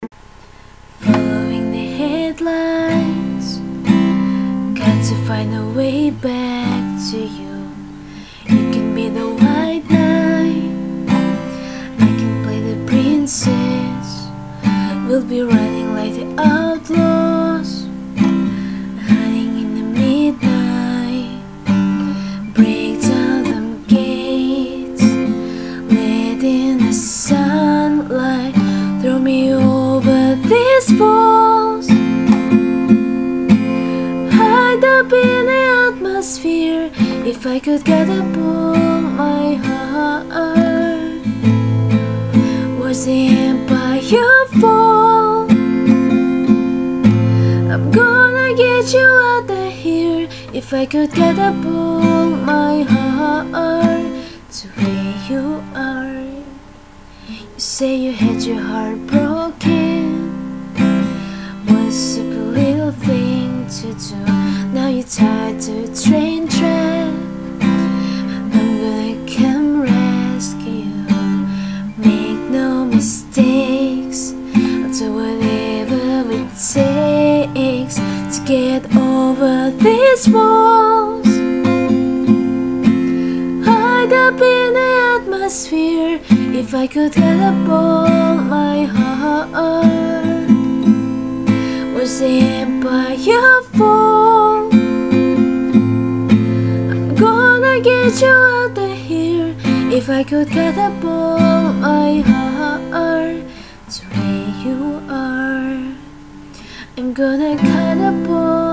Following the headlines, got to find a way back to you. You can be the white knight, I can play the princess. We'll be running like the outlaws, hiding in the midnight. Break down them gates, let in the sunlight. Throw me over these walls, hide up in the atmosphere. If I could catapult my heart, watch the empire fall. I'm gonna get you out of here. If I could catapult my heart to where you are. You say you had your heart broken, one super little thing to do. Now you're tied to a train track. I'm gonna come rescue you. Make no mistakes, I'll do whatever it takes to get over these walls. Hide up in the atmosphere. If I could catapult my heart, watch the empire fall. I'm gonna get you out of here. If I could catapult my heart to where you are. I'm gonna catapult